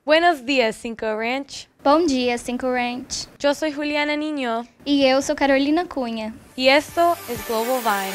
Buenos días, Cinco Ranch. Bom dia, Cinco Ranch. Yo soy Juliana Niño. E eu sou Carolina Cunha. Y esto es Global Vine.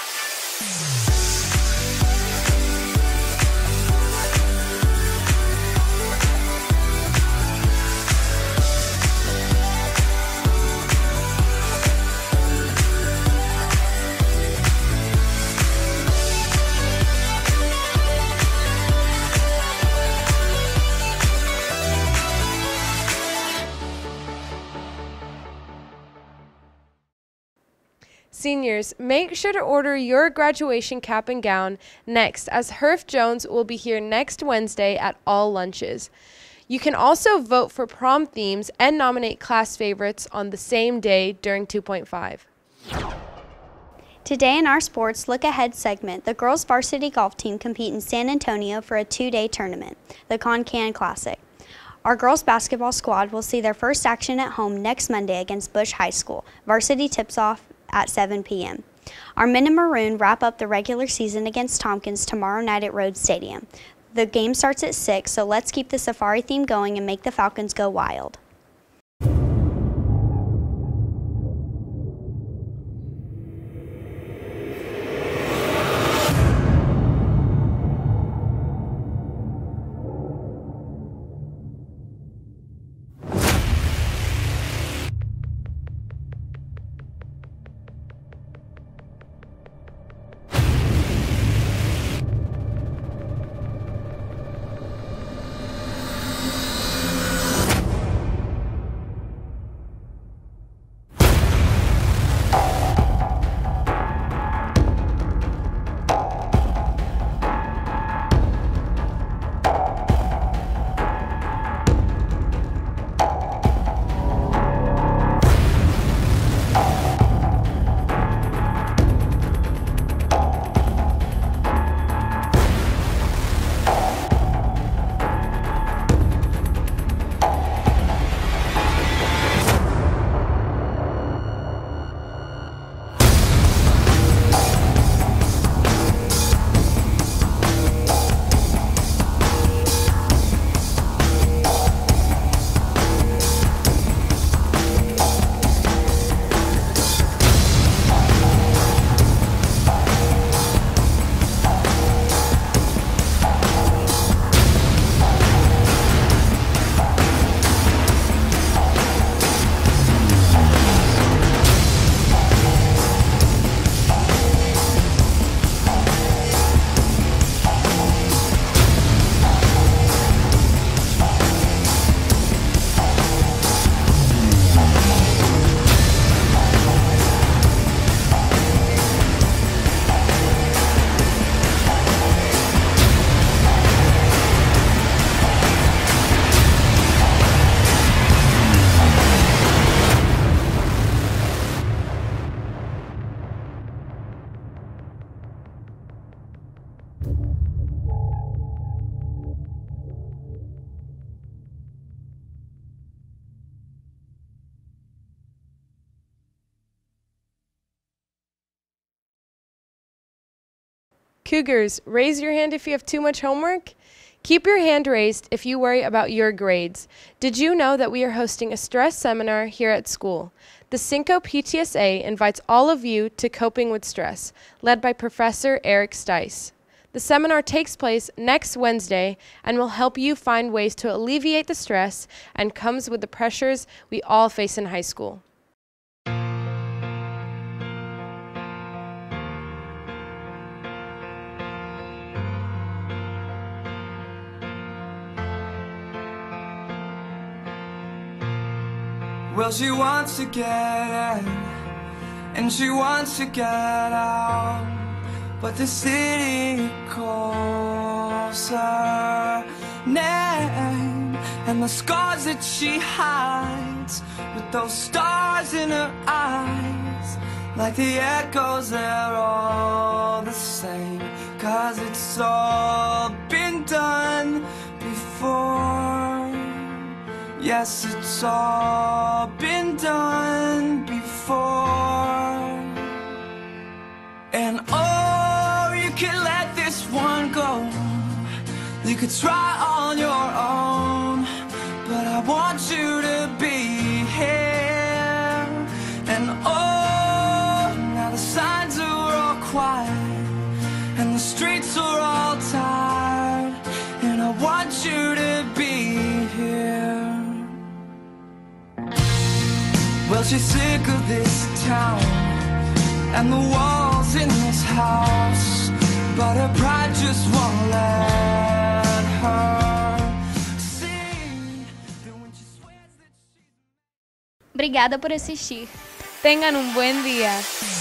Seniors, make sure to order your graduation cap and gown next, as Herff Jones will be here next Wednesday at all lunches. You can also vote for prom themes and nominate class favorites on the same day during 2.5. Today in our Sports Look Ahead segment, the girls varsity golf team compete in San Antonio for a 2-day tournament, the Con-Can Classic. Our girls basketball squad will see their first action at home next Monday against Bush High School. Varsity tips off at 7 p.m. Our men in maroon wrap up the regular season against Tompkins tomorrow night at Rhodes Stadium. The game starts at 6, so let's keep the safari theme going and make the Falcons go wild. Cougars, raise your hand if you have too much homework. Keep your hand raised if you worry about your grades. Did you know that we are hosting a stress seminar here at school? The Cinco PTSA invites all of you to Coping with Stress, led by Professor Eric Stice. The seminar takes place next Wednesday and will help you find ways to alleviate the stress and comes with the pressures we all face in high school. Well, she wants to get in, and she wants to get out, but the city calls her name, and the scars that she hides with those stars in her eyes, like the echoes, they're all the same, 'cause it's all been done before. Yes, it's all been done before. And oh, you can let this one go. You could try on your own. wants you to be here. Well, she's sick of this town and the walls in this house, but her pride just won't let her see that when she swears that she's... Obrigada por assistir. Tengan un buen día.